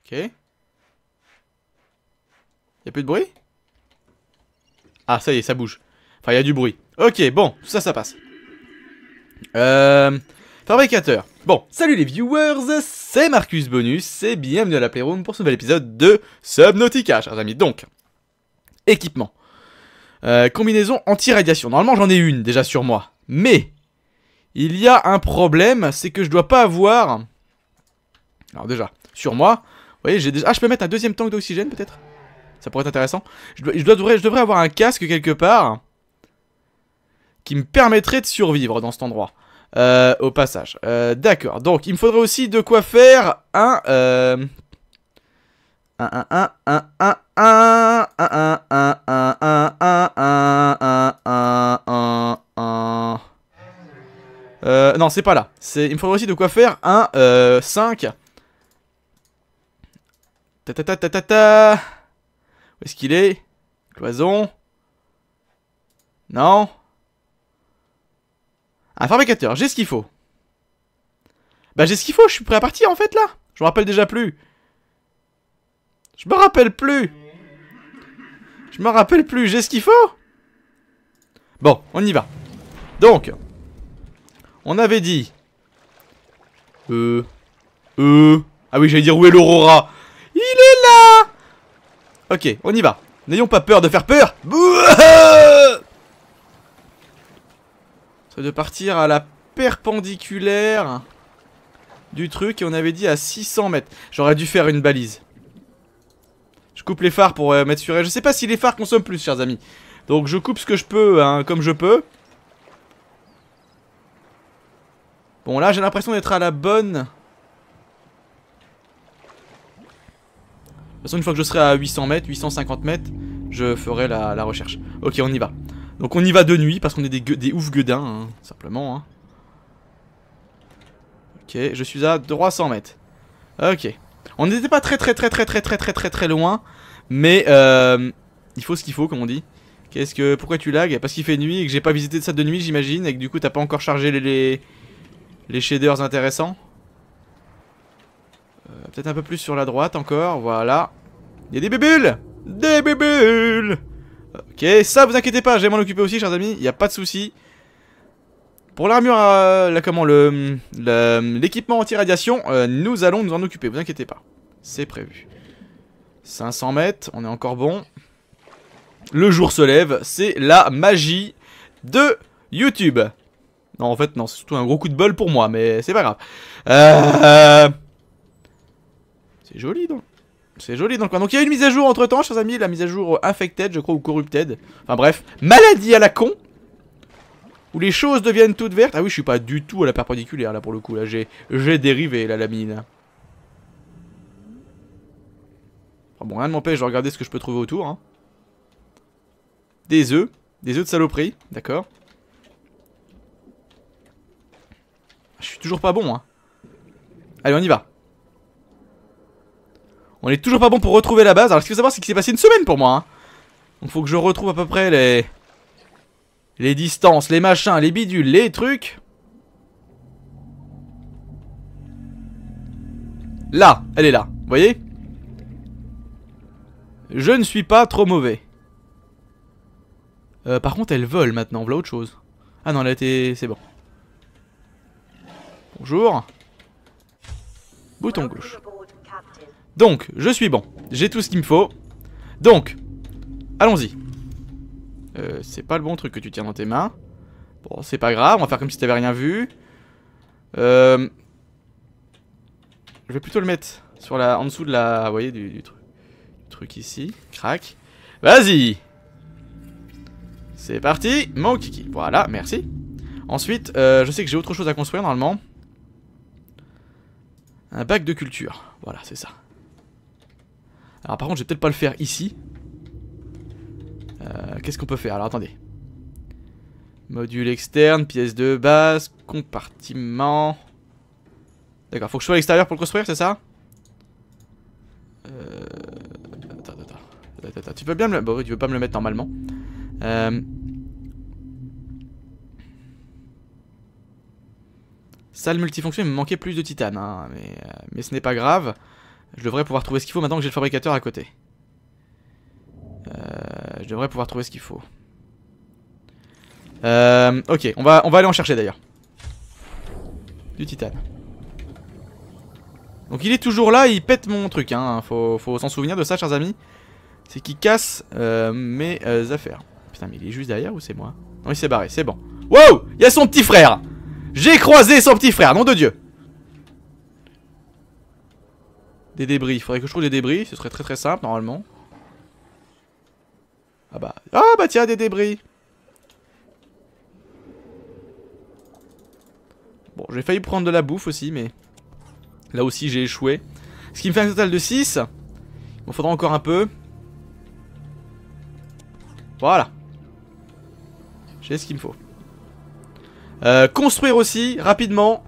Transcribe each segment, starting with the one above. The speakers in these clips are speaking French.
Ok. Y'a plus de bruit? Ah, ça y est, ça bouge. Enfin, il y a du bruit. Ok, bon, tout ça, ça passe. Fabricateur. Bon, salut les viewers, c'est Marcus Bonus et bienvenue à la Playroom pour ce nouvel épisode de Subnautica, chers amis. Donc, équipement. Combinaison anti-radiation. Normalement, j'en ai une déjà sur moi. Mais, il y a un problème, c'est que je dois pas avoir... Alors déjà, sur moi, vous voyez, j'ai déjà... Ah, je peux mettre un deuxième tank d'oxygène peut-être? Ça pourrait être intéressant. Je devrais avoir un casque quelque part qui me permettrait de survivre dans cet endroit. Au passage. D'accord. Donc, il me faudrait aussi de quoi faire un non, c'est pas là. Il me faudrait aussi de quoi faire un 5. Ta ta ta ta ta ta. Où est-ce qu'il est? Cloison. Non. Un fabricateur, j'ai ce qu'il faut. Bah j'ai ce qu'il faut, je suis prêt à partir en fait là. Je me rappelle déjà plus. Je me rappelle plus. Je me rappelle plus, j'ai ce qu'il faut. Bon, on y va. Donc, on avait dit... Ah oui, j'allais dire où est l'Aurora. Il est là. Ok, on y va. N'ayons pas peur de faire peur. C'est de partir à la perpendiculaire du truc et on avait dit à 600 mètres. J'aurais dû faire une balise. Je coupe les phares pour mettre sur elle. Je sais pas si les phares consomment plus, chers amis. Donc je coupe ce que je peux, hein, comme je peux. Bon, là j'ai l'impression d'être à la bonne. De toute façon, une fois que je serai à 800 mètres, 850 mètres, je ferai la recherche. Ok, on y va. Donc on y va de nuit parce qu'on est des ouf gueudins, hein, simplement. Hein. Ok, je suis à 300 mètres. Ok. On n'était pas très loin. Mais il faut ce qu'il faut, comme on dit. Pourquoi tu lags? Parce qu'il fait nuit et que j'ai pas visité ça de nuit, j'imagine. Et que du coup, t'as pas encore chargé les shaders intéressants. Peut-être un peu plus sur la droite encore. Voilà. Il y a des bébules! Des bébules! Ok, ça vous inquiétez pas, je vais m'en occuper aussi, chers amis. Il n'y a pas de souci. Pour l'armure, l'équipement anti-radiation, nous allons nous en occuper, vous inquiétez pas. C'est prévu. 500 mètres, on est encore bon. Le jour se lève, c'est la magie de YouTube. Non, en fait, non, c'est surtout un gros coup de bol pour moi, mais c'est pas grave. C'est joli, donc. C'est joli, donc. Donc, il y a une mise à jour entre temps, chers amis. La mise à jour Infected, je crois, ou Corrupted. Enfin, bref. Maladie à la con. Où les choses deviennent toutes vertes. Ah oui, je suis pas du tout à la perpendiculaire, là, pour le coup. Là, j'ai dérivé, là, la mine. Enfin, bon, rien ne m'empêche de regarder ce que je peux trouver autour. Hein. Des œufs. Des œufs de saloperie. D'accord. Je suis toujours pas bon, hein. Allez, on y va. On est toujours pas bon pour retrouver la base. Alors, ce qu'il faut savoir, c'est qu'il s'est passé une semaine pour moi. Hein. Donc, faut que je retrouve à peu près les distances, les machins, les bidules, les trucs. Là, elle est là. Vous voyez? Je ne suis pas trop mauvais. Par contre, elle vole maintenant. Voilà autre chose. Ah non, elle a été... C'est bon. Bonjour. Bouton gauche. Donc, je suis bon. J'ai tout ce qu'il me faut. Donc, allons-y. C'est pas le bon truc que tu tiens dans tes mains. Bon, c'est pas grave. On va faire comme si t'avais rien vu. Je vais plutôt le mettre sur en dessous de la... Vous voyez, du truc ici. Crac. Vas-y. C'est parti. Mon kiki. Voilà, merci. Ensuite, je sais que j'ai autre chose à construire normalement. Un bac de culture. Voilà, c'est ça. Alors par contre, je vais peut-être pas le faire ici. Qu'est-ce qu'on peut faire? Alors attendez. Module externe, pièce de base, compartiment. D'accord, faut que je sois à l'extérieur pour le construire, c'est ça? Attends. Tu peux bien me le... Bon, oui, tu veux pas me le mettre normalement. Salle multifonction, il me manquait plus de titane, hein, mais ce n'est pas grave. Je devrais pouvoir trouver ce qu'il faut maintenant que j'ai le fabricateur à côté. Je devrais pouvoir trouver ce qu'il faut. Ok, on va aller en chercher d'ailleurs. Du titane. Donc il est toujours là, il pète mon truc, hein. Faut s'en souvenir de ça, chers amis. C'est qu'il casse mes affaires. Putain, mais il est juste derrière ou c'est moi? Non, il s'est barré, c'est bon. Wow! Il y a son petit frère! J'ai croisé son petit frère, nom de Dieu! Des débris, il faudrait que je trouve des débris, ce serait très simple normalement. Ah bah tiens, des débris. Bon, j'ai failli prendre de la bouffe aussi, mais là aussi j'ai échoué. Ce qui me fait un total de 6. Il m'en faudra encore un peu. Voilà. J'ai ce qu'il me faut. Construire aussi, rapidement.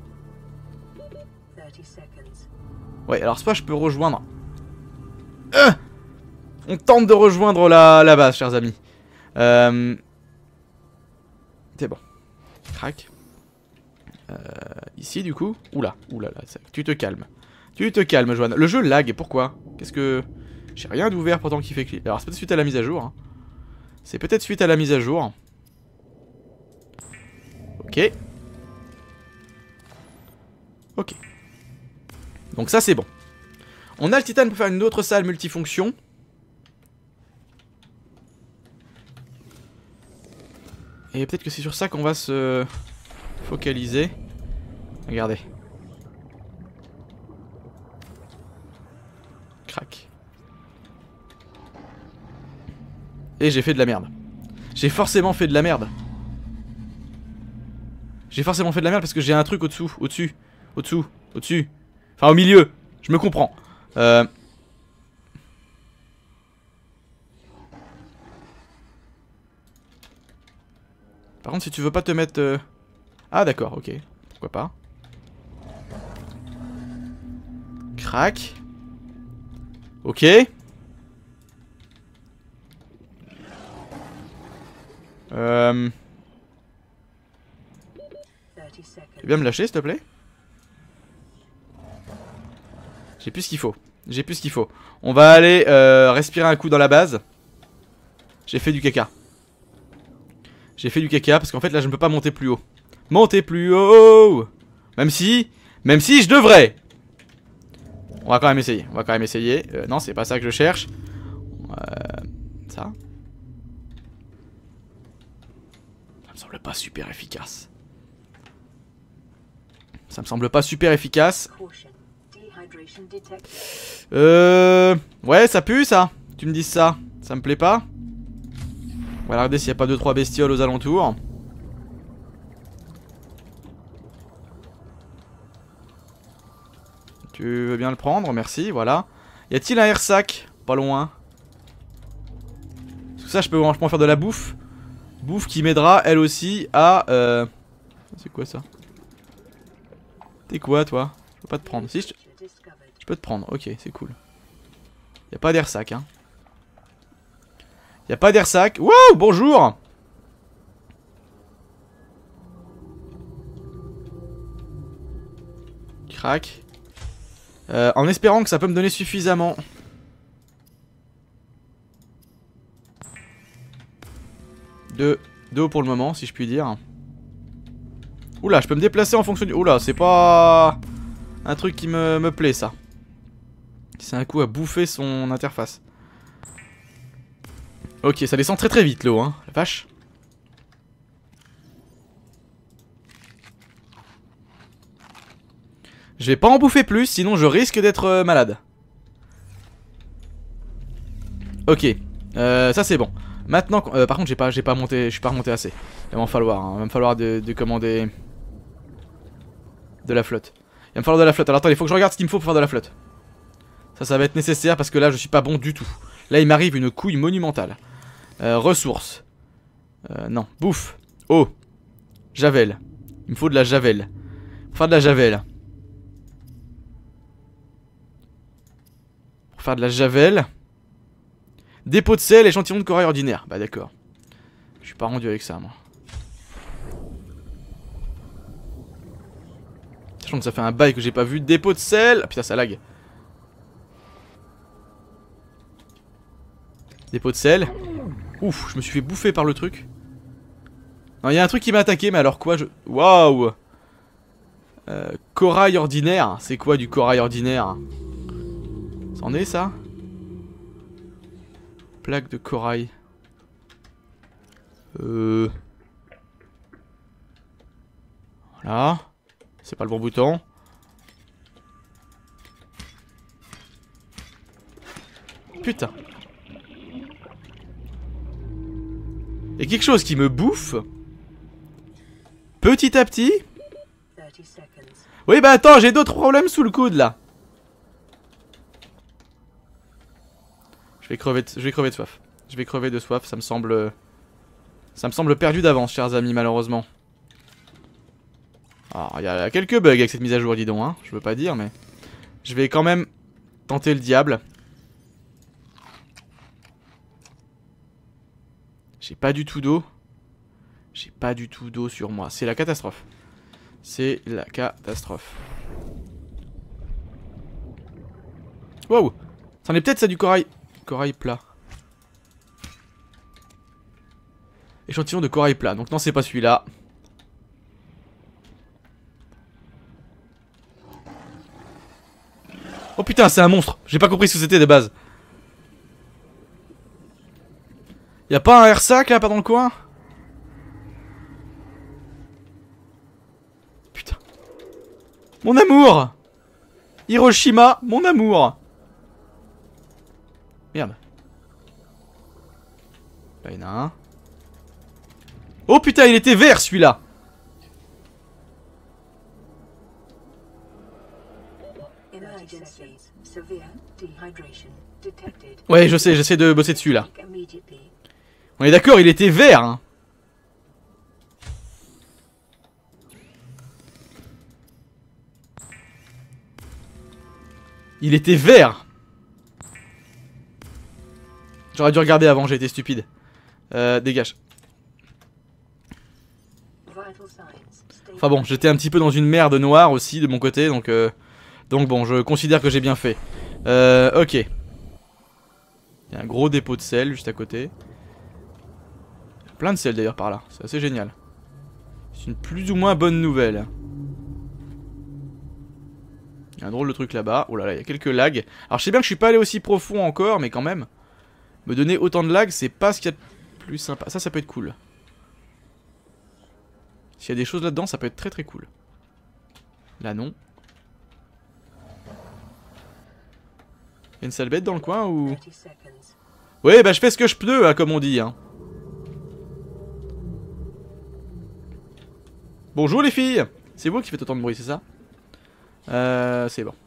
Ouais, alors soit je peux rejoindre. On tente de rejoindre la base, chers amis. C'est bon. Crac. Ici, du coup. Oula, tu te calmes. Tu te calmes, Joanne. Le jeu lag, pourquoi? Qu'est-ce que... J'ai rien d'ouvert pourtant qui fait clic. Alors, c'est peut-être suite à la mise à jour. Hein. C'est peut-être suite à la mise à jour. Ok. Ok. Donc ça, c'est bon. On a le titane pour faire une autre salle multifonction. Et peut-être que c'est sur ça qu'on va se focaliser. Regardez. Crac. Et j'ai fait de la merde. J'ai forcément fait de la merde. J'ai forcément fait de la merde parce que j'ai un truc au-dessous, au-dessus, au-dessous, au-dessus. Enfin au milieu, je me comprends. Par contre si tu veux pas te mettre... Ah d'accord, ok. Pourquoi pas. Crac. Ok. Tu viens me lâcher s'il te plaît? J'ai plus ce qu'il faut. J'ai plus ce qu'il faut. On va aller respirer un coup dans la base. J'ai fait du caca. J'ai fait du caca parce qu'en fait là je ne peux pas monter plus haut. Monter plus haut. Même si je devrais. On va quand même essayer. On va quand même essayer. Non, c'est pas ça que je cherche. Ça. Ça me semble pas super efficace. Ça me semble pas super efficace. Ouais, ça pue ça. Tu me dis ça. Ça me plaît pas. On va regarder s'il n'y a pas 2-3 bestioles aux alentours. Tu veux bien le prendre, merci, voilà. Y a-t-il un air-sac? Pas loin. Parce que ça, je peux franchement faire de la bouffe. Bouffe qui m'aidera, elle aussi, à... C'est quoi ça? T'es quoi, toi? Je peux pas te prendre. Si, je peux te prendre, ok, c'est cool. Y a pas d'air-sac, hein. Y a pas d'air-sac. Wow, bonjour! Crac. En espérant que ça peut me donner suffisamment. D'eau pour le moment, si je puis dire. Oula, je peux me déplacer en fonction du... Oula, c'est pas... un truc qui me plaît, ça. C'est un coup à bouffer son interface. Ok, ça descend très vite, l'eau, hein. La vache. Je vais pas en bouffer plus, sinon je risque d'être malade. Ok, ça c'est bon. Maintenant, par contre j'ai pas monté, je suis pas remonté assez. Il va m'en falloir, hein. Il va me falloir de commander de la flotte. Il va me falloir de la flotte. Alors attendez, il faut que je regarde ce qu'il me faut pour faire de la flotte. Ça va être nécessaire parce que là je suis pas bon du tout. Là il m'arrive une couille monumentale. Ressources. Non, bouffe. Eau. Javel. Il me faut de la javel. Pour faire de la javel. Faire de la javel. Dépôt de sel, échantillon de corail ordinaire. Bah d'accord. Je suis pas rendu avec ça moi. Sachant que ça fait un bail que j'ai pas vu. Dépôt de sel. Ah putain ça lag. Dépôt de sel. Ouf, je me suis fait bouffer par le truc. Non, il y a un truc qui m'a attaqué, mais alors quoi, Waouh. Corail ordinaire. C'est quoi du corail ordinaire? C'en est ça? Plaque de corail. Voilà. C'est pas le bon bouton. Putain. Il y a quelque chose qui me bouffe. Petit à petit. Oui bah attends, j'ai d'autres problèmes sous le coude là. Je vais crever de soif. Je vais crever de soif, ça me semble perdu d'avance, chers amis, malheureusement. Alors, il y a quelques bugs avec cette mise à jour, dis donc, hein. Je veux pas dire, mais... Je vais quand même tenter le diable. J'ai pas du tout d'eau. J'ai pas du tout d'eau sur moi. C'est la catastrophe. C'est la catastrophe. Wow. C'en est peut-être ça du corail. Corail plat. Échantillon de corail plat. Donc non, c'est pas celui-là. Oh putain, c'est un monstre. J'ai pas compris ce que c'était de base. Y'a pas un air-sac là, pas dans le coin? Putain. Mon amour! Hiroshima, mon amour! Merde. Là, il y en a un. Oh putain, il était vert celui-là! Ouais, je sais, j'essaie de bosser dessus là. On est d'accord, il était vert, hein. Il était vert. J'aurais dû regarder avant, j'ai été stupide. Dégage. Enfin bon, j'étais un petit peu dans une merde noire aussi de mon côté, donc bon, je considère que j'ai bien fait. Ok. Il y a un gros dépôt de sel juste à côté. Plein de sel d'ailleurs par là, c'est assez génial. C'est une plus ou moins bonne nouvelle. Il y a un drôle de truc là-bas. Oh là là, il y a quelques lags. Alors je sais bien que je suis pas allé aussi profond encore, mais quand même. Me donner autant de lags, c'est pas ce qu'il y a de plus sympa. Ça peut être cool. S'il y a des choses là-dedans, ça peut être très très cool. Là non. Il y a une sale bête dans le coin ou... Ouais, bah je fais ce que je peux, hein, comme on dit, hein. Bonjour les filles. C'est vous qui faites autant de bruit, c'est ça? C'est bon.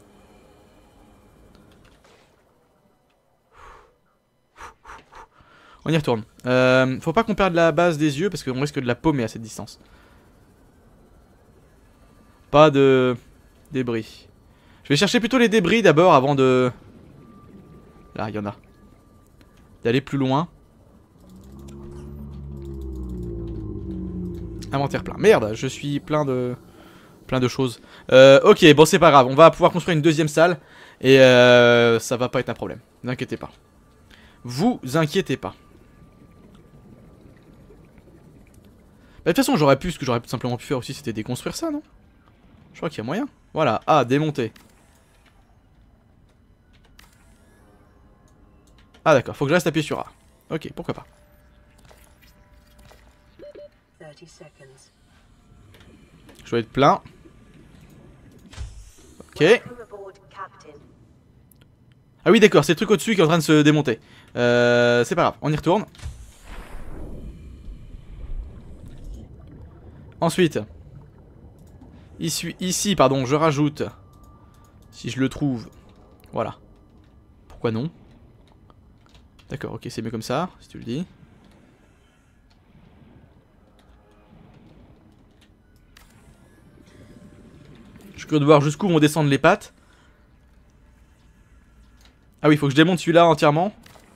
On y retourne. Faut pas qu'on perde la base des yeux parce qu'on risque de la paumer à cette distance. Pas de débris. Je vais chercher plutôt les débris d'abord avant de... Là, il y en a. D'aller plus loin. Inventaire plein. Merde, je suis plein de choses. Ok, bon c'est pas grave. On va pouvoir construire une deuxième salle. Et ça va pas être un problème. Ne vous inquiétez pas. Vous inquiétez pas. Bah, de toute façon, j'aurais pu, ce que j'aurais simplement pu faire aussi, c'était déconstruire ça, non? Je crois qu'il y a moyen. Voilà. Ah, démonter. Ah d'accord, faut que je reste appuyé sur A. Ok, pourquoi pas. Je dois être plein. Ok. Ah oui d'accord, c'est le truc au-dessus qui est en train de se démonter. C'est pas grave, on y retourne. Ensuite. Ici, pardon, je rajoute. Si je le trouve. Voilà. Pourquoi non? D'accord, ok, c'est mieux comme ça, si tu le dis. Je suis curieux de voir jusqu'où vont descendre les pattes. Ah oui, il faut que je démonte celui-là entièrement.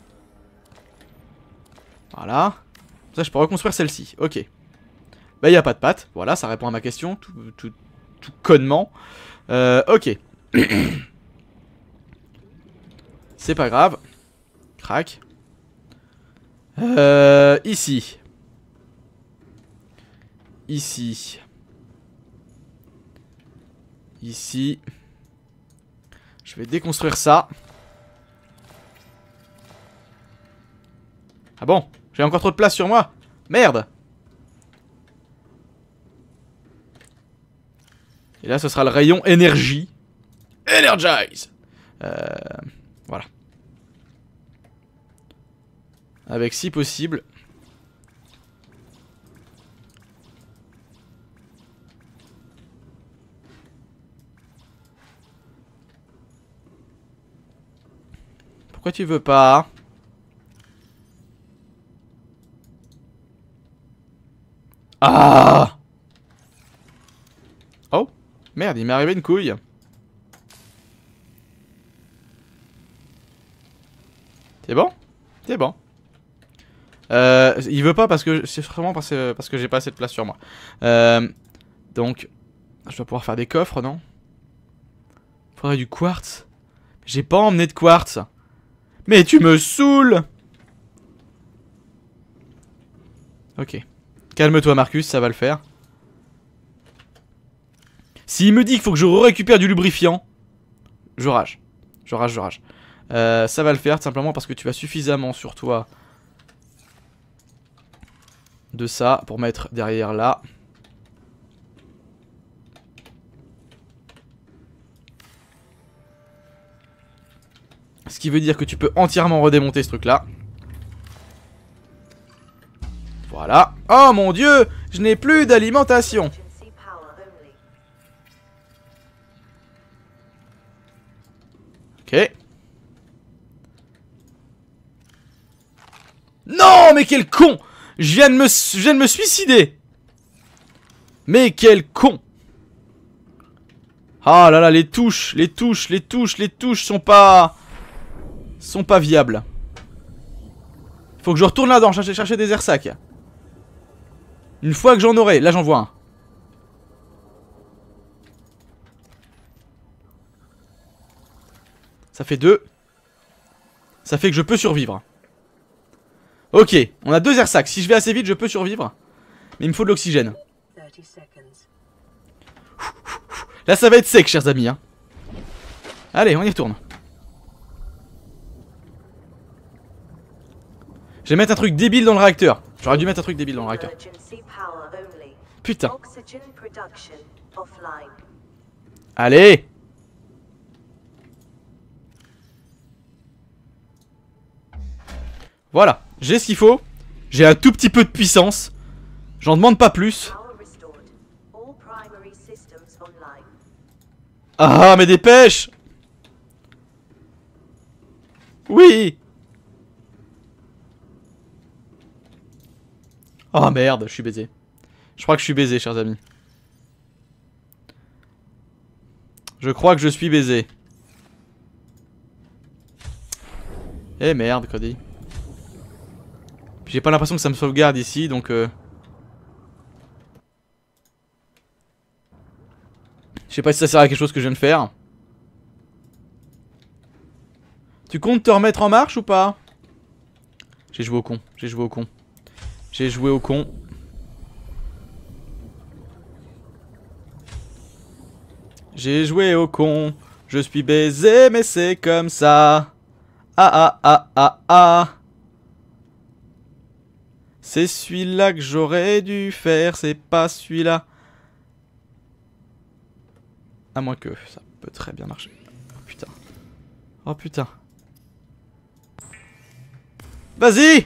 Voilà. Ça, je peux reconstruire celle-ci. Ok. Bah, il n'y a pas de pattes. Voilà, ça répond à ma question. Tout connement. Ok. C'est pas grave. Crac. Ici. Ici. Ici. Je vais déconstruire ça. Ah bon? J'ai encore trop de place sur moi? Merde! Et là, ce sera le rayon énergie. Energize! Voilà. Avec si possible. Pourquoi tu veux pas? Ah! Oh! Merde, il m'est arrivé une couille. C'est bon? C'est bon. Il veut pas parce que c'est sûrement parce que j'ai pas assez de place sur moi. Donc, je dois pouvoir faire des coffres, non? Faudrait du quartz. J'ai pas emmené de quartz. Mais tu me saoules! Ok. Calme-toi, Marcus, ça va le faire. S'il me dit qu'il faut que je récupère du lubrifiant, je rage. Je rage, je rage. Ça va le faire, tout simplement parce que tu as suffisamment sur toi de ça pour mettre derrière là. Ce qui veut dire que tu peux entièrement redémonter ce truc là. Voilà. Oh mon dieu, je n'ai plus d'alimentation. Ok. Non, mais quel con! Je viens de me suicider. Mais quel con! Ah là là, les touches sont pas viables. Faut que je retourne là-dedans, chercher des air sacs. Une fois que j'en aurai, là j'en vois un. Ça fait 2. Ça fait que je peux survivre. Ok, on a 2 air sacs. Si je vais assez vite, je peux survivre. Mais il me faut de l'oxygène. Là ça va être sec, chers amis, hein. Allez, on y retourne. Je vais mettre un truc débile dans le réacteur. J'aurais dû mettre un truc débile dans le réacteur. Putain. Allez. Voilà, j'ai ce qu'il faut. J'ai un tout petit peu de puissance. J'en demande pas plus. Ah, mais dépêche! Oui! Oh merde, je suis baisé. Je crois que je suis baisé, chers amis. Je crois que je suis baisé. Eh merde, Cody. J'ai pas l'impression que ça me sauvegarde ici, donc je sais pas si ça sert à quelque chose que je viens de faire. Tu comptes te remettre en marche ou pas? J'ai joué au con, j'ai joué au con. J'ai joué au con. J'ai joué au con. Je suis baisé, mais c'est comme ça. Ah ah ah ah ah. C'est celui-là que j'aurais dû faire, c'est pas celui-là. À moins que ça peut très bien marcher. Oh putain. Oh putain. Vas-y!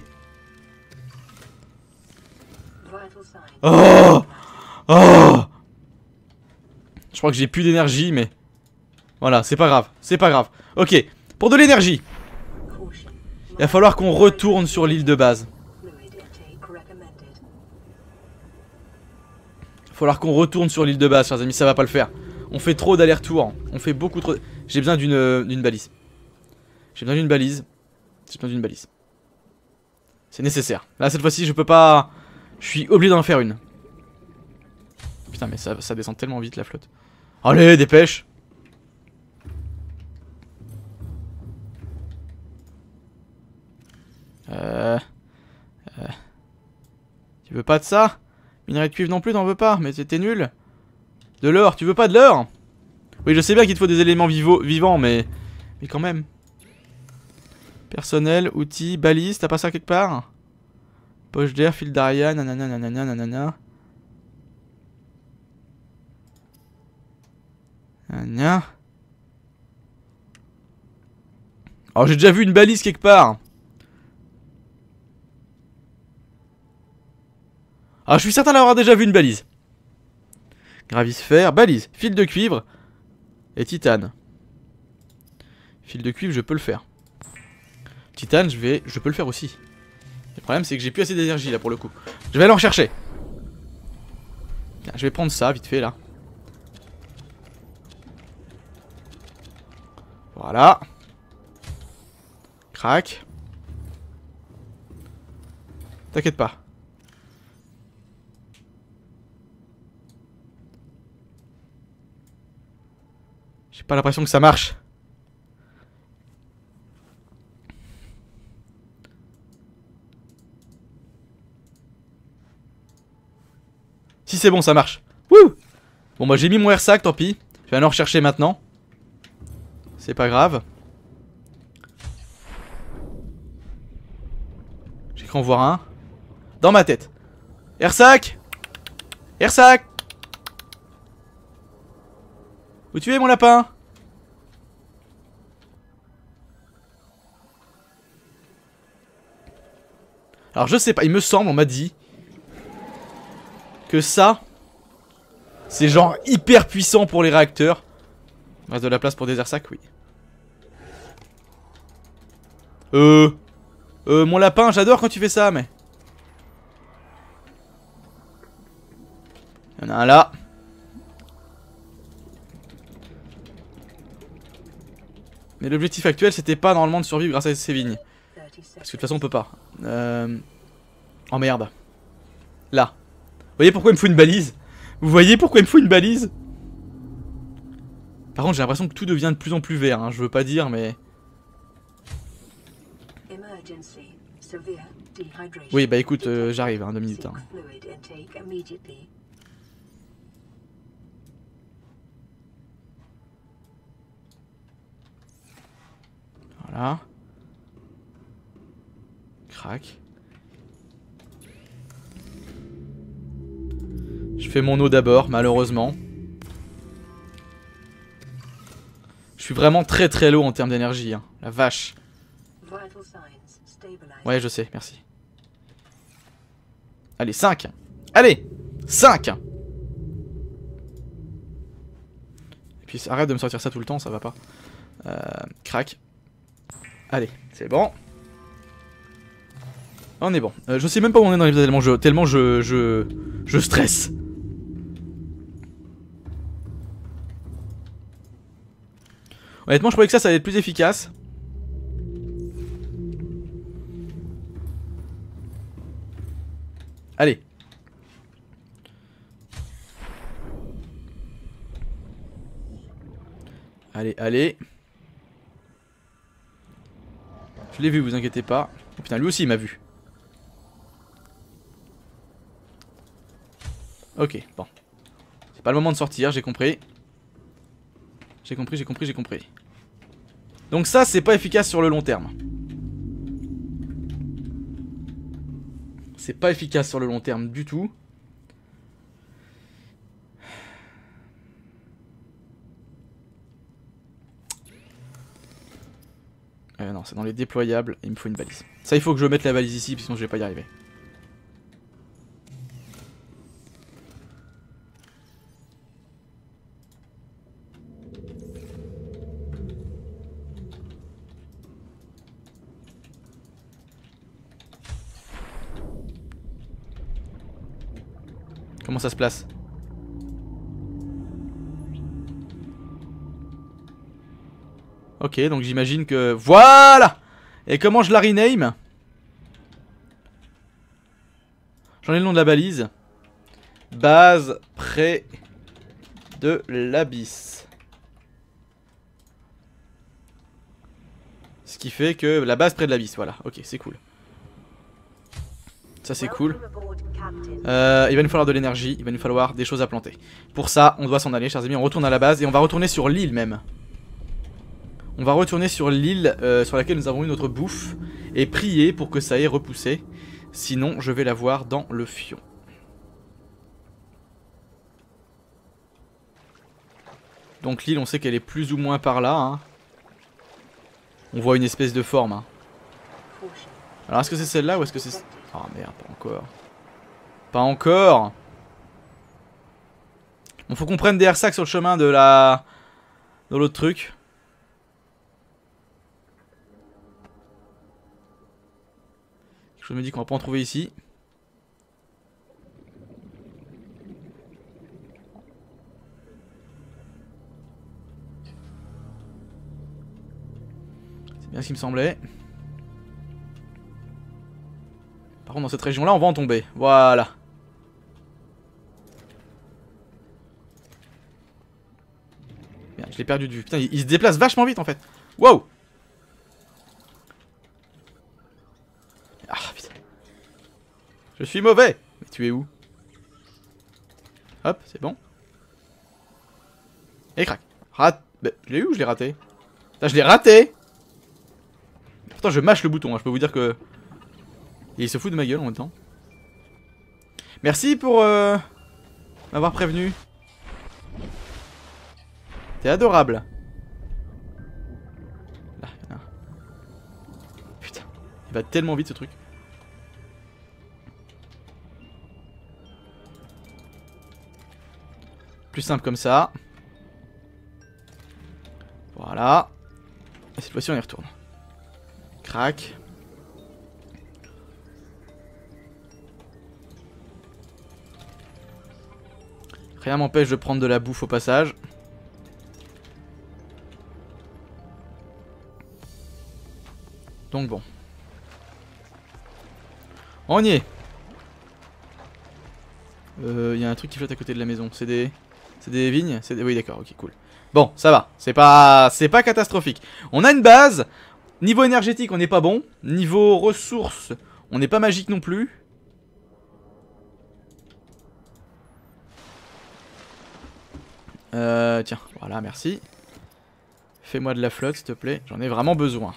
Oh! Oh! Je crois que j'ai plus d'énergie, mais... Voilà, c'est pas grave, c'est pas grave. Ok, pour de l'énergie. Il va falloir qu'on retourne sur l'île de base. Il va falloir qu'on retourne sur l'île de base, chers amis, ça va pas le faire. On fait trop d'allers-retours, on fait beaucoup trop... J'ai besoin d'une balise. J'ai besoin d'une balise. J'ai besoin d'une balise. C'est nécessaire. Là, cette fois-ci, je peux pas... Je suis obligé d'en faire une. Putain, mais ça descend tellement vite, la flotte. Allez, dépêche! Tu veux pas de ça? Minerai de cuivre non plus, t'en veux pas? Mais t'es nul. De l'or, tu veux pas de l'or? Oui, je sais bien qu'il te faut des éléments vivants, mais quand même. Personnel, outils, balises, t'as pas ça quelque part? Poche d'air, fil d'Ariane, nanana, nanana, nanana. Nanana. Alors j'ai déjà vu une balise quelque part. Ah, je suis certain d'avoir déjà vu une balise. Gravisphère, balise, fil de cuivre et titane. Fil de cuivre, je peux le faire. Titane, je peux le faire aussi. Le problème, c'est que j'ai plus assez d'énergie là pour le coup. Je vais aller en chercher. Tiens, je vais prendre ça vite fait là. Voilà. Crac. T'inquiète pas. J'ai pas l'impression que ça marche. Si c'est bon, ça marche. Wouh! Bon, moi j'ai mis mon airsac, tant pis. Je vais aller en rechercher maintenant. C'est pas grave. J'ai cru en voir un. Dans ma tête. Airsac! Airsac! Où tu es, mon lapin? Alors je sais pas, il me semble, on m'a dit que ça, c'est genre hyper puissant pour les réacteurs. Il reste de la place pour des airsacs, oui. Mon lapin, j'adore quand tu fais ça, mais... Il y en a un là. Mais l'objectif actuel, c'était pas normalement de survivre grâce à ces vignes. Parce que de toute façon, on peut pas. Oh merde. Là. Vous voyez pourquoi il me faut une balise? Vous voyez pourquoi il me faut une balise? Par contre, j'ai l'impression que tout devient de plus en plus vert, hein. Je veux pas dire, mais... Oui, bah écoute, j'arrive, hein, 2 minutes. Hein. Voilà. Crac. Je fais mon eau d'abord, malheureusement. Je suis vraiment très très low en termes d'énergie, hein. La vache. Ouais, je sais, merci. Allez, 5. Allez, 5. Et puis arrête de me sortir ça tout le temps, ça va pas. Crac. Allez, c'est bon. On est bon. Je sais même pas où on est dans l'épisode tellement je stresse. Honnêtement, je croyais que ça allait être plus efficace. Allez. Allez, allez. Je l'ai vu, vous inquiétez pas. Oh putain, lui aussi il m'a vu. Ok, bon. C'est pas le moment de sortir, j'ai compris. J'ai compris. Donc ça, c'est pas efficace sur le long terme. C'est pas efficace sur le long terme du tout. Non, c'est dans les déployables, il me faut une balise. Ça, il faut que je mette la balise ici, sinon je vais pas y arriver. Comment ça se place? Ok, donc j'imagine que... Voilà! Et comment je la rename? J'en ai le nom de la balise. Base près de l'abysse. Ce qui fait que la base près de l'abysse, voilà. Ok, c'est cool. Ça c'est cool. Il va nous falloir de l'énergie, il va nous falloir des choses à planter. Pour ça, on doit s'en aller, chers amis, on retourne à la base et on va retourner sur l'île même. On va retourner sur l'île sur laquelle nous avons eu notre bouffe et prier pour que ça ait repoussé. Sinon, je vais la voir dans le fion. Donc l'île, on sait qu'elle est plus ou moins par là. Hein. On voit une espèce de forme. Hein. Alors est-ce que c'est celle-là ou est-ce que c'est... Oh merde, pas encore. Pas encore. Bon, faut qu'on prenne des airsacs sur le chemin de la... de l'autre truc. Quelque chose me dit qu'on va pas en trouver ici. C'est bien ce qui me semblait. Par contre dans cette région là on va en tomber. Voilà. Merde, je l'ai perdu de vue. Putain il se déplace vachement vite en fait. Wow. Ah putain. Je suis mauvais. Mais tu es où? Hop, c'est bon. Et crac. Bah, je l'ai eu ou je l'ai raté? Putain je l'ai raté. Pourtant je mâche le bouton, hein. Je peux vous dire que... Et il se fout de ma gueule en même temps. Merci pour m'avoir prévenu. T'es adorable. Là, là. Putain, il va tellement vite ce truc. Plus simple comme ça. Voilà. Et cette fois-ci on y retourne. Crac. Rien m'empêche de prendre de la bouffe au passage. Donc bon. On y est. Il y a un truc qui flotte à côté de la maison. C'est des vignes? Oui d'accord, ok cool. Bon, ça va. C'est pas catastrophique. On a une base. Niveau énergétique, on n'est pas bon. Niveau ressources, on n'est pas magique non plus. Tiens, voilà, merci. Fais-moi de la flotte, s'il te plaît. J'en ai vraiment besoin.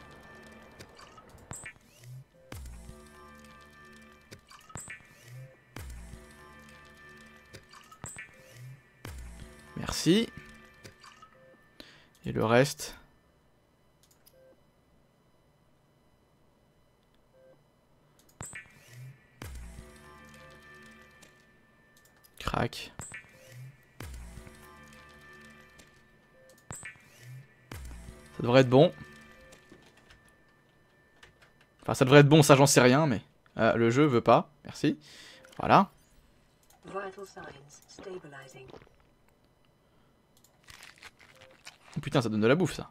Merci. Et le reste... Crac. Ça devrait être bon. Enfin, ça devrait être bon, ça j'en sais rien, mais... le jeu veut pas. Merci. Voilà. Oh putain, ça donne de la bouffe, ça.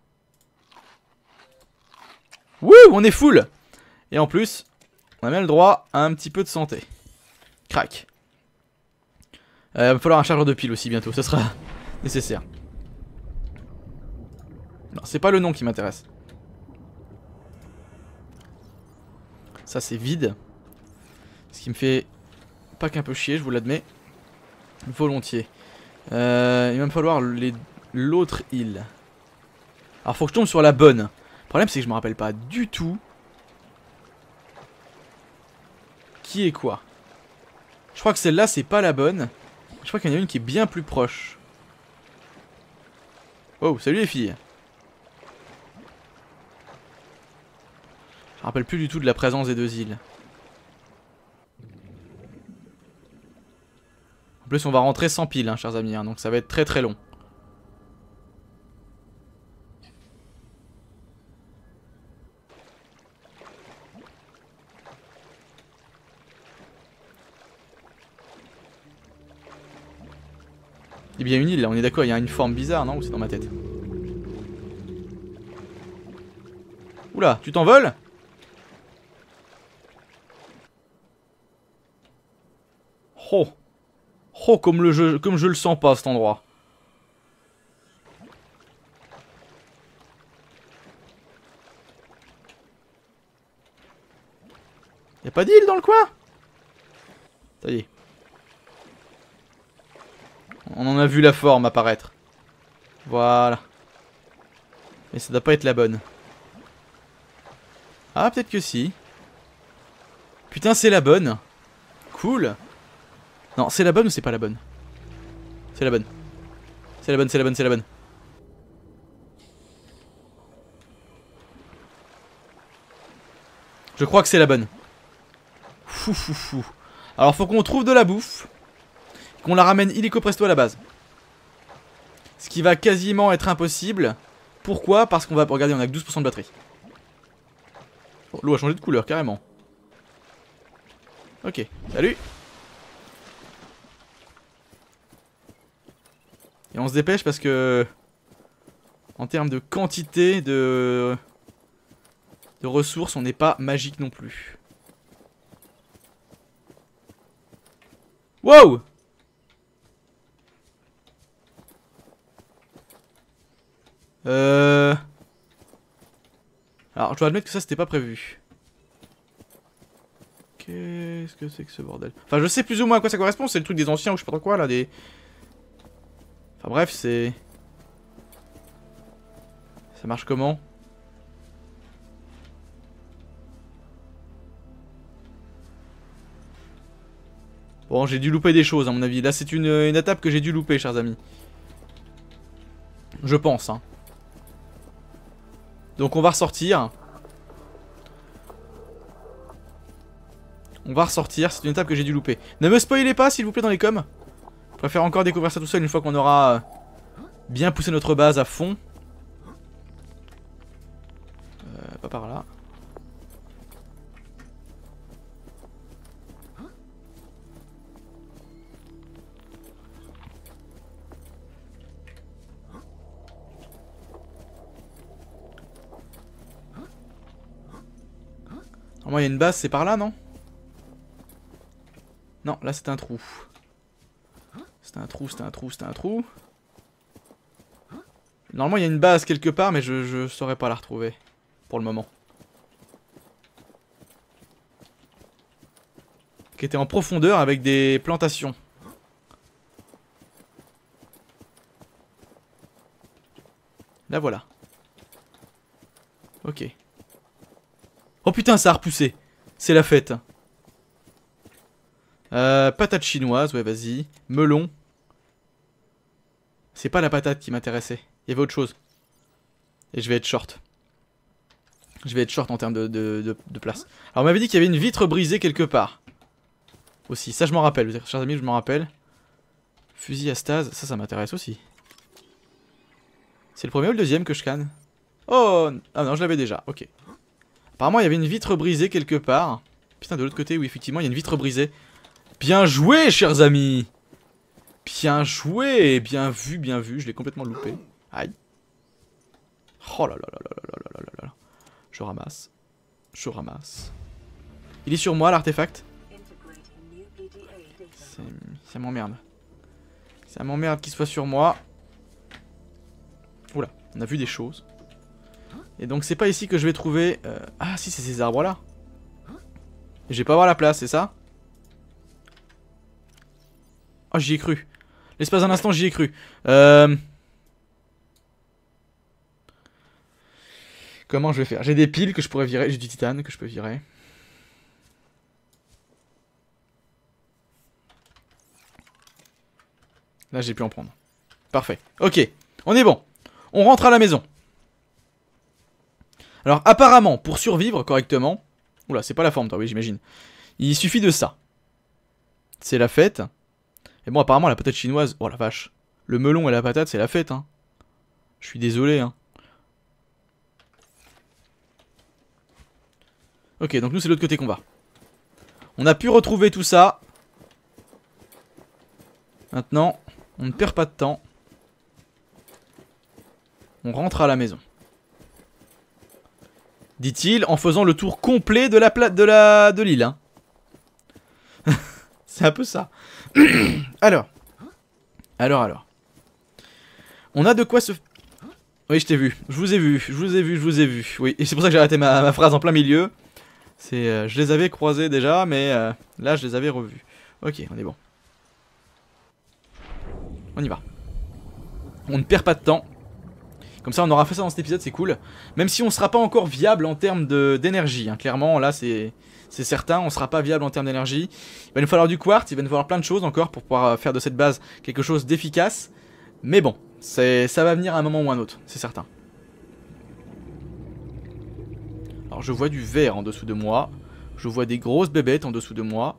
Wouh, on est full. Et en plus, on a même le droit à un petit peu de santé. Crac. Va falloir un chargeur de pile aussi bientôt, ça sera nécessaire. Non, c'est pas le nom qui m'intéresse. Ça c'est vide. Ce qui me fait pas qu'un peu chier, je vous l'admets. Volontiers. Il va me falloir l'autre île. Alors faut que je tombe sur la bonne. Le problème c'est que je me rappelle pas du tout qui est quoi. Je crois que celle-là c'est pas la bonne. Je crois qu'il y en a une qui est bien plus proche. Oh, salut les filles. Je me rappelle plus du tout de la présence des deux îles. En plus on va rentrer sans pile, hein, chers amis, hein, donc ça va être très très long. Il y a une île là, on est d'accord, il y a une forme bizarre, non? Ou c'est dans ma tête? Oula, tu t'envoles? Oh. Oh, comme je le sens pas cet endroit. Y'a pas d'île dans le coin? Ça y est. On en a vu la forme apparaître. Voilà. Mais ça doit pas être la bonne. Ah, peut-être que si. Putain, c'est la bonne. Cool. Non, c'est la bonne ou c'est pas la bonne? C'est la bonne. C'est la bonne, c'est la bonne, c'est la bonne. Je crois que c'est la bonne. Fou fou fou. Alors faut qu'on trouve de la bouffe. Qu'on la ramène illico presto à la base. Ce qui va quasiment être impossible. Pourquoi? Parce qu'on va... Regardez, on a que 12% de batterie. Oh, l'eau a changé de couleur, carrément. Ok, salut. Et on se dépêche parce que... En termes de quantité de ressources, on n'est pas magique non plus. Wow! Alors, je dois admettre que ça, c'était pas prévu. Qu'est-ce que c'est que ce bordel? Enfin, je sais plus ou moins à quoi ça correspond. C'est le truc des anciens ou je sais pas trop quoi, là, des... Enfin, bref, c'est... Ça marche comment? Bon, j'ai dû louper des choses, à mon avis. Là, c'est une étape que j'ai dû louper, chers amis. Je pense, hein. Donc, on va ressortir. On va ressortir, c'est une étape que j'ai dû louper. Ne me spoilez pas, s'il vous plaît, dans les coms. Je préfère encore découvrir ça tout seul une fois qu'on aura bien poussé notre base à fond. Pas par là. Normalement, il y a une base, c'est par là, non? Non, là, c'est un trou. C'était un trou, c'était un trou, c'était un trou. Normalement, il y a une base quelque part, mais je saurais pas la retrouver. Pour le moment. Qui était en profondeur avec des plantations. Là, voilà. Ok. Oh putain, ça a repoussé. C'est la fête. Patate chinoise, ouais, vas-y. Melon. C'est pas la patate qui m'intéressait. Il y avait autre chose. Et je vais être short. Je vais être short en termes de place. Alors on m'avait dit qu'il y avait une vitre brisée quelque part. Aussi, ça je m'en rappelle, chers amis, je m'en rappelle. Fusil à stase, ça m'intéresse aussi. C'est le premier ou le deuxième que je canne? Oh, ah non, je l'avais déjà, ok. Apparemment il y avait une vitre brisée quelque part. Putain, de l'autre côté, oui, effectivement, il y a une vitre brisée. Bien joué, chers amis! Bien joué, bien vu, je l'ai complètement loupé. Aïe. Oh là là là là là là là là là. Je ramasse. Je ramasse. Il est sur moi l'artefact. Ça m'emmerde. Ça m'emmerde qu'il soit sur moi. Oula, on a vu des choses. Et donc c'est pas ici que je vais trouver... Ah si, c'est ces arbres là. Et je vais pas avoir la place, c'est ça? Oh, j'y ai cru. L'espace d'un instant, j'y ai cru. Comment je vais faire? J'ai des piles que je pourrais virer. J'ai du titane que je peux virer. Là, j'ai pu en prendre. Parfait. Ok. On est bon. On rentre à la maison. Alors, apparemment, pour survivre correctement... Oula, c'est pas la forme, toi, oui, j'imagine. Il suffit de ça. C'est la fête. Et bon, apparemment, la patate chinoise... Oh la vache. Le melon et la patate, c'est la fête, hein. Je suis désolé, hein. Ok, donc nous, c'est l'autre côté qu'on va. On a pu retrouver tout ça. Maintenant, on ne perd pas de temps. On rentre à la maison. Dit-il en faisant le tour complet de l'île. Hein. C'est un peu ça. Alors. On a de quoi se... Oui, je t'ai vu. Je vous ai vu. Oui, et c'est pour ça que j'ai arrêté ma phrase en plein milieu. Je les avais croisés déjà, mais là, je les avais revus. Ok, on est bon. On y va. On ne perd pas de temps. Comme ça on aura fait ça dans cet épisode, c'est cool. Même si on sera pas encore viable en termes d'énergie, hein. Clairement là c'est certain, on sera pas viable en termes d'énergie. Il va nous falloir du quartz, il va nous falloir plein de choses encore pour pouvoir faire de cette base quelque chose d'efficace. Mais bon, ça va venir à un moment ou à un autre, c'est certain. Alors je vois du vert en dessous de moi. Je vois des grosses bébêtes en dessous de moi.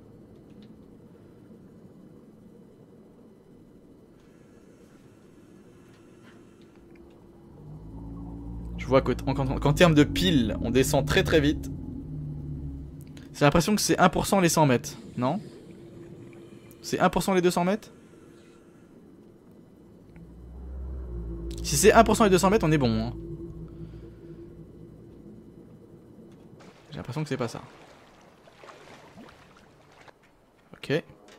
Je vois qu'en termes de piles, on descend très très vite. J'ai l'impression que c'est 1% les 100 mètres, non? C'est 1% les 200 mètres? Si c'est 1% les 200 mètres, on est bon. Hein. J'ai l'impression que c'est pas ça. Ok.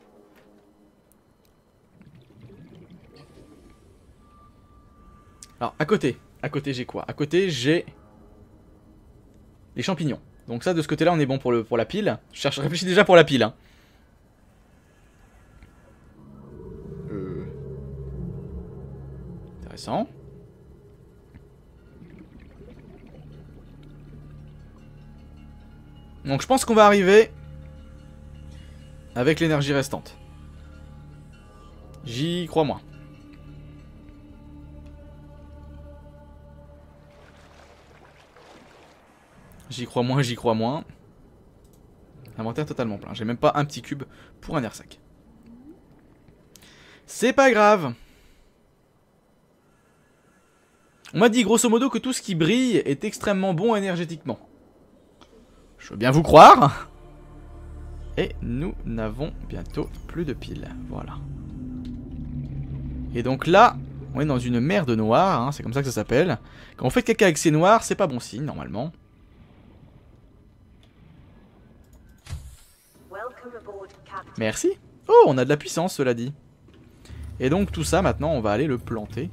Alors, à côté j'ai quoi? À côté j'ai les champignons. Donc ça de ce côté là on est bon pour la pile. Je réfléchis déjà pour la pile hein. Intéressant. Donc je pense qu'on va arriver avec l'énergie restante. J'y crois moins. J'y crois moins. Inventaire totalement plein. J'ai même pas un petit cube pour un airsac. C'est pas grave. On m'a dit grosso modo que tout ce qui brille est extrêmement bon énergétiquement. Je veux bien vous croire. Et nous n'avons bientôt plus de piles. Voilà. Et donc là, on est dans une mer de noir. Hein, c'est comme ça que ça s'appelle. Quand on fait caca avec ces noirs, c'est pas bon signe normalement. Merci. Oh, on a de la puissance, cela dit. Et donc tout ça, maintenant, on va aller le planter.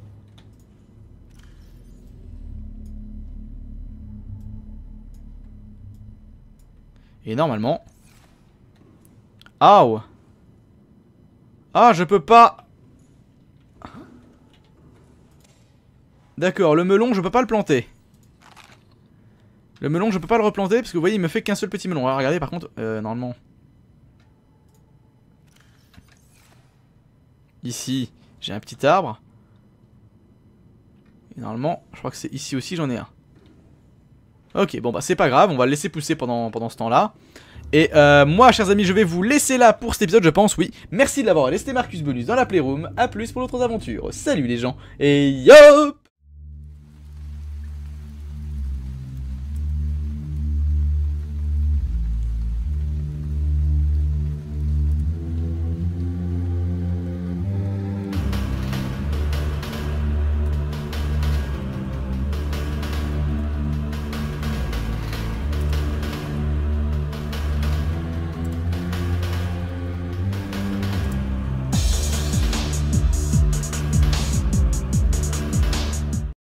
Et normalement... Ah, ah, je peux pas... D'accord, le melon, je peux pas le planter. Le melon, je peux pas le replanter, parce que vous voyez, il me fait qu'un seul petit melon. Alors, regardez, par contre, normalement... Ici, j'ai un petit arbre. Et normalement, je crois que c'est ici aussi, j'en ai un. Ok, bon bah c'est pas grave, on va le laisser pousser pendant ce temps-là. Et moi, chers amis, je vais vous laisser là pour cet épisode, je pense, oui. Merci de l'avoir laissé Marcus Bonus dans la Playroom. A plus pour d'autres aventures. Salut les gens, et yo!